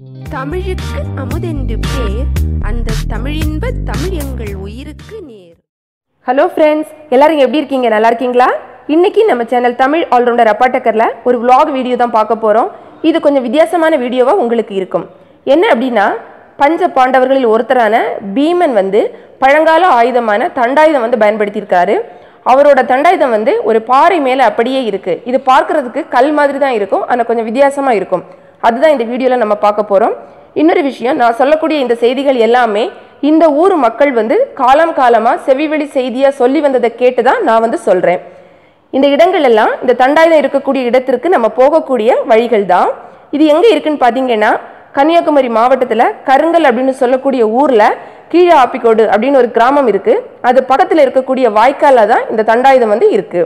தமிழுக்கு அமுதென்று பேர், அந்த தமிழின்ப தமிழ் எங்கள் உயிருக்கு நேர். ஹலோ ஃப்ரெண்ட்ஸ், எல்லாரும் எப்படி இருக்கீங்க? நல்லா இருக்கீங்களா? இன்னைக்கு நம்ம சேனல் தமிழ் ஆல்ரவுண்டர் அப்பாட்டக்கரில் ஒரு vlog வீடியோ தான் பார்க்க போகிறோம். இது கொஞ்சம் வித்தியாசமான வீடியோவாக உங்களுக்கு இருக்கும். என்ன அப்படின்னா, பஞ்ச பாண்டவர்களில் ஒருத்தரான பீமன் பழங்கால ஆயுதமான தண்டாயுதம் பயன்படுத்தியிருக்காரு. அவரோட தண்டாயுதம் ஒரு பாறை மேலே அப்படியே இருக்குது. இது பார்க்குறதுக்கு கல் மாதிரி தான் இருக்கும், ஆனால் கொஞ்சம் வித்தியாசமாக இருக்கும். அதுதான் இந்த வீடியோவில் நம்ம பார்க்க போகிறோம். இன்னொரு விஷயம், நான் சொல்லக்கூடிய இந்த செய்திகள் எல்லாமே இந்த ஊர் மக்கள் காலம் காலமாக செவிவெளி செய்தியாக சொல்லி வந்ததை கேட்டு தான் நான் சொல்கிறேன். இந்த இடங்கள் எல்லாம் இந்த தண்டாயுதம் இருக்கக்கூடிய இடத்திற்கு நம்ம போகக்கூடிய வழிகள் தான். இது எங்கே இருக்குன்னு பார்த்தீங்கன்னா, கன்னியாகுமரி மாவட்டத்தில் கருங்கல் அப்படின்னு சொல்லக்கூடிய ஊரில் கீழே ஆப்பிக்கோடு அப்படின்னு ஒரு கிராமம் இருக்குது. அது பக்கத்தில் இருக்கக்கூடிய வாய்க்காலில் தான் இந்த தண்டாயுதம் இருக்குது.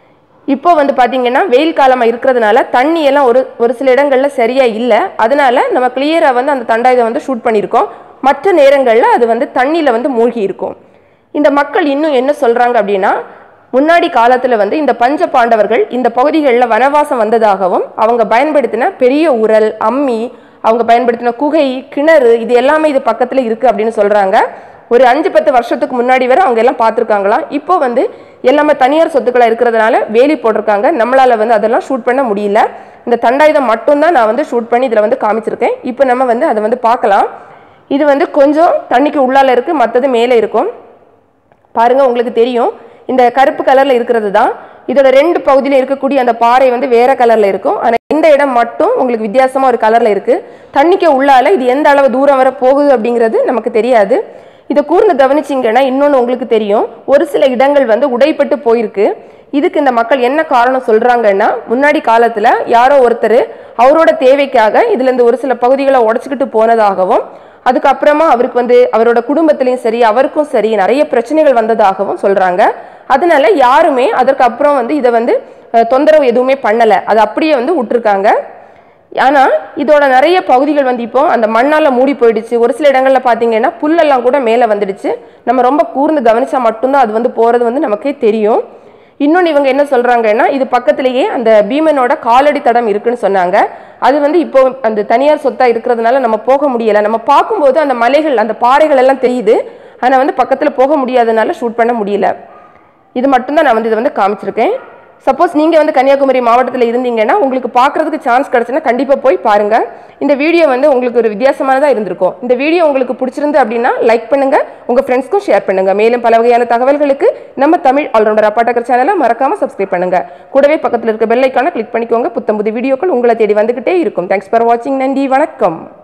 இப்போ பார்த்தீங்கன்னா வெயில் காலமாக இருக்கிறதுனால தண்ணி எல்லாம் ஒரு சில இடங்களில் சரியாக இல்லை. அதனால நம்ம கிளியராக அந்த தண்டாயுதம் ஷூட் பண்ணியிருக்கோம். மற்ற நேரங்களில் அது தண்ணியில் மூழ்கி இருக்கும். இந்த மக்கள் இன்னும் என்ன சொல்கிறாங்க அப்படின்னா, முன்னாடி காலத்தில் இந்த பஞ்ச பாண்டவர்கள் இந்த பகுதிகளில் வனவாசம் வந்ததாகவும், அவங்க பயன்படுத்தின பெரிய உரல், அம்மி, அவங்க பயன்படுத்தின குகை, கிணறு, இது எல்லாமே இது பக்கத்தில் இருக்குது அப்படின்னு சொல்கிறாங்க. ஒரு 5-10 வருஷத்துக்கு முன்னாடி வரை அவங்க எல்லாம் பார்த்துருக்காங்களாம். இப்போ எல்லாமே தனியார் சொத்துக்களாக இருக்கிறதுனால வேலி போட்டிருக்காங்க. நம்மளால் அதெல்லாம் ஷூட் பண்ண முடியல. இந்த தண்டாயுதம் மட்டும்தான் நான் ஷூட் பண்ணி இதில் காமிச்சிருக்கேன். இப்போ நம்ம அதை பார்க்கலாம். இது கொஞ்சம் தண்ணிக்கு உள்ளால இருக்குது, மற்றது மேலே இருக்கும். பாருங்கள், உங்களுக்கு தெரியும். இந்த கருப்பு கலரில் இருக்கிறது தான். இதோட 2 பகுதியில் இருக்கக்கூடிய அந்த பாறை வேற கலரில் இருக்கும். ஆனால் இந்த இடம் மட்டும் உங்களுக்கு வித்தியாசமாக ஒரு கலரில் இருக்குது. தண்ணிக்கு உள்ளால இது எந்த அளவு தூரம் வரை போகுது அப்படிங்கிறது நமக்கு தெரியாது. இதை கூர்ந்து கவனிச்சிங்கன்னா இன்னொன்று உங்களுக்கு தெரியும். ஒரு சில இடங்கள் உடைப்பட்டு போயிருக்கு. இதுக்கு இந்த மக்கள் என்ன காரணம் சொல்கிறாங்கன்னா, முன்னாடி காலத்தில் யாரோ ஒருத்தர் அவரோட தேவைக்காக இதுலேருந்து ஒரு சில பகுதிகளை உடச்சிக்கிட்டு போனதாகவும், அதுக்கப்புறமா அவருக்கு அவரோட குடும்பத்திலையும் சரி அவருக்கும் சரி நிறைய பிரச்சனைகள் வந்ததாகவும் சொல்கிறாங்க. அதனால யாருமே அதற்கு அப்புறம் இதை தொந்தரவு எதுவுமே பண்ணலை, அது அப்படியே விட்டுருக்காங்க. ஆனால் இதோட நிறைய பகுதிகள் இப்போ அந்த மண்ணால் மூடி போயிடுச்சு. ஒரு சில இடங்களில் பார்த்தீங்கன்னா புல்லெல்லாம் கூட மேலே வந்துடுச்சு. நம்ம ரொம்ப கூர்ந்து கவனிச்சா மட்டும்தான் அது போகிறது நமக்கே தெரியும். இன்னொன்று இவங்க என்ன சொல்கிறாங்கன்னா, இது பக்கத்திலேயே அந்த பீமனோட காலடி தடம் இருக்குன்னு சொன்னாங்க. அது இப்போ அந்த தனியார் சொத்தாக இருக்கிறதுனால நம்ம போக முடியலை. நம்ம பார்க்கும்போது அந்த மலைகள், அந்த பாறைகள் எல்லாம் தெரியுது. ஆனால் பக்கத்தில் போக முடியாதனால ஷூட் பண்ண முடியல. இது மட்டும்தான் நான் இதை காமிச்சிருக்கேன். சப்போஸ் நீங்கள் கன்னியாகுமரி மாவட்டத்தில் இருந்தீங்கன்னா, உங்களுக்கு பார்க்குறதுக்கு சான்ஸ் கிடச்சுன்னா கண்டிப்பாக போய் பாருங்கள். இந்த வீடியோ உங்களுக்கு ஒரு வித்தியாசமானதாக இருந்திருக்கும். இந்த வீடியோ உங்களுக்கு பிடிச்சிருந்து அப்படின்னா லைக் பண்ணுங்கள், உங்கள் ஃப்ரெண்ட்ஸ்க்கும் ஷேர் பண்ணுங்கள். மேலும் பல வகையான தகவல்களுக்கு நம்ம தமிழ் ஆல்ரவுண்டர் அப்பாட்டக்கர் சேனலை மறக்காமல் சப்ஸ்கிரைப் பண்ணுங்கள். கூடவே பக்கத்தில் இருக்க பெல் ஐக்கானை கிளிக் பண்ணிக்கோங்க. புத்தம்புது வீடியோக்கள் உங்களை தேடி வந்துக்கிட்டே இருக்கும். தேங்க்ஸ் ஃபார் வாட்சிங். நன்றி, வணக்கம்.